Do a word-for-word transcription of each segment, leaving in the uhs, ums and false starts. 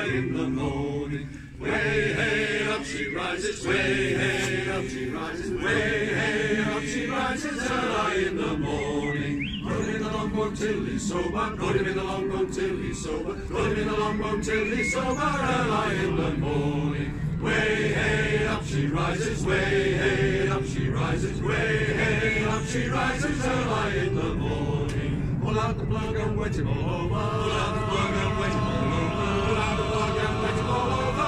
early in the morning. Way, hey, up she rises, way, hey, up she rises, way, hey, up she rises early in the morning. Put him in the longboat till he's sober, put him in the longboat till he's sober, put him in the longboat till he's sober early in the morning. Way, hey, up she rises, way, hey, up she rises, way, hey, up she rises early in the morning. Pull out the plug and wet him all over, pull out the plug and wet him all over, pull out the plug and wet him all over.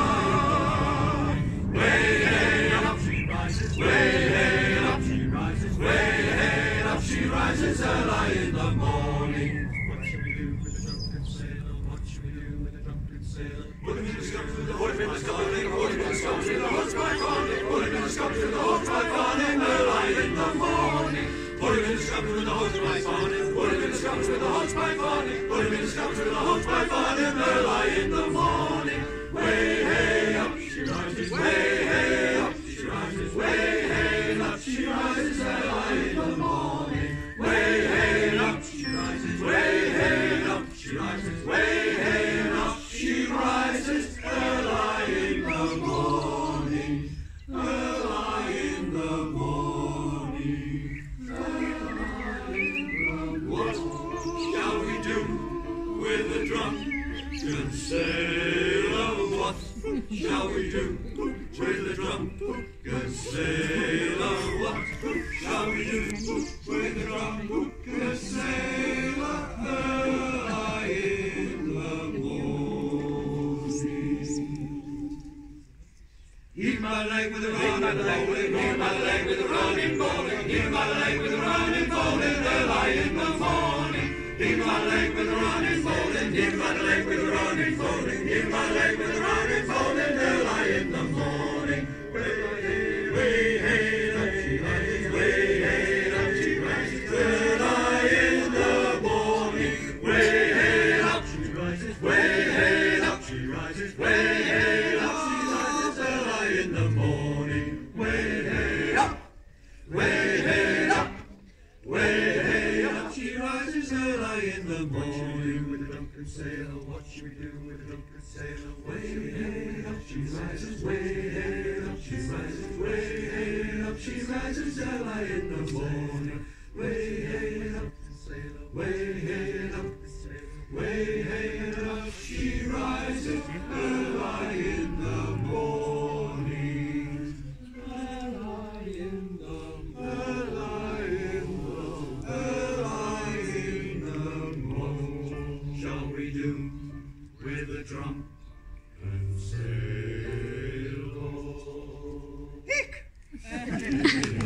Way, hey, up she rises, way, hey, up she rises, way, hey, up she rises early in the morning. What shall we do with the drunken sailor? What shall we do with the drunken sailor? Put him in the scops with the put him in the scops with the put him in the scops with the hot pipe on him. Put him in the scops with the hot pipe on him early in the morning. Put him in the scops with the hot pipe on him. Put him in the scops with the hot pipe on him. Put him in the scops with the hot pipe on him early in the morning. Way, hey, up she rises, way, hey, up she rises, way, hey, up she rises early in the morning. Way, hey, up she rises, way, hey, up she rises, way, hey, up she rises early in the morning, early in the morning, early in the morning. What shall we do with the drunken sailor? What shall we do with the drunken sailor? What shall we do with the drunken sailor early in the morning? Heave my leg with a running bowling, heave my leg with a running bowling, heave my leg with a running bowling early in the morning. Heave my leg with a running bowling, heave my leg with a running bowling, heave my leg with a running bowling early in the morning. Way, hey, way, hey, up she rises, way, hey, up she rises early in the morning. Way, hey, up she rises, way, hey, up she rises, way, hey, up she rises early in the morning. Way, hey, up, way, hey, up, way, hey, up she rises early in the morning. With a drunken sailor, what should we do with a drunken sailor? Way, hey, up she rises, way, hey, up she rises, way, hey, up she rises early in the morning. Way, hey, up the sailor, way, hey, up the sailor, way, hey, up she rises early in the morning. Early in the early in the early in the morning. What shall we do with the drunken sailor? Hick!